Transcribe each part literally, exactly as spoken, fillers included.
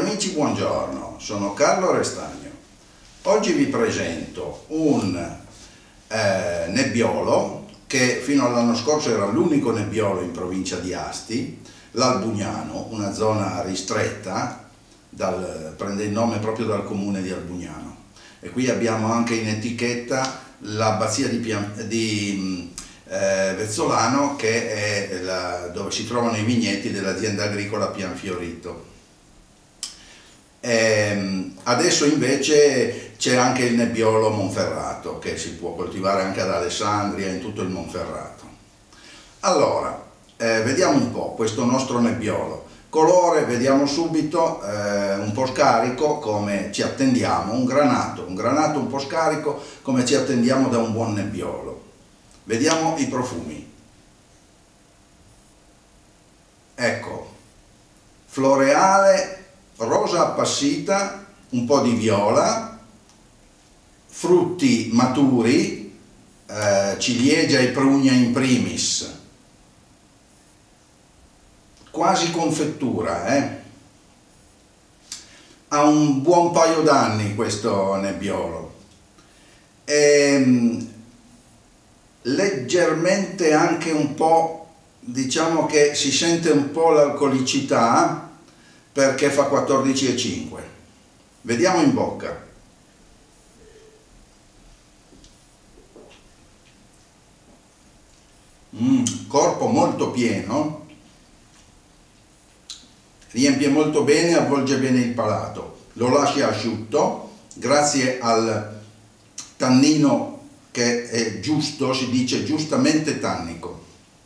amici, buongiorno, sono Carlo Restagno. Oggi vi presento un eh, nebbiolo che fino all'anno scorso era l'unico nebbiolo in provincia di Asti, l'Albugnano, una zona ristretta, dal, prende il nome proprio dal comune di Albugnano. E qui abbiamo anche in etichetta l'abbazia di, Pian, di eh, Vezzolano, che è la, dove si trovano i vigneti dell'azienda agricola Pianfiorito. E adesso invece c'è anche il nebbiolo Monferrato, che si può coltivare anche ad Alessandria, in tutto il Monferrato. Allora, eh, vediamo un po' questo nostro nebbiolo. Colore, vediamo subito, eh, un po' scarico, come ci attendiamo, un granato, un granato un po' scarico, come ci attendiamo da un buon nebbiolo. Vediamo i profumi. Ecco, floreale, rosa appassita, un po' di viola, frutti maturi, eh, ciliegia e prugna in primis, quasi confettura, eh? Ha un buon paio d'anni questo nebbiolo, e leggermente anche un po', diciamo che si sente un po' l'alcolicità, perché fa quattordici virgola cinque. Vediamo in bocca. Mm, corpo molto pieno, riempie molto bene, avvolge bene il palato, lo lascia asciutto, grazie al tannino che è giusto, si dice giustamente tannico.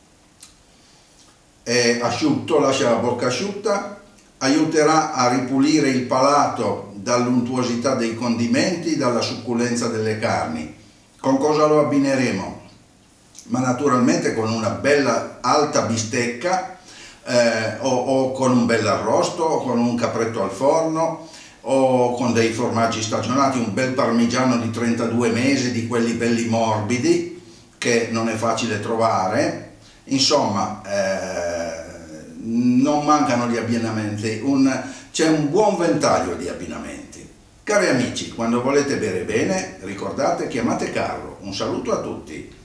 È asciutto, lascia la bocca asciutta, aiuterà a ripulire il palato dall'untuosità dei condimenti, dalla succulenza delle carni. Con cosa lo abbineremo? Ma naturalmente con una bella alta bistecca, eh, o, o con un bel arrosto, o con un capretto al forno, o con dei formaggi stagionati, un bel parmigiano di trentadue mesi, di quelli belli morbidi, che non è facile trovare. Insomma, eh, non mancano gli abbinamenti, c'è un buon ventaglio di abbinamenti. Cari amici, quando volete bere bene, ricordate, chiamate Carlo. Un saluto a tutti.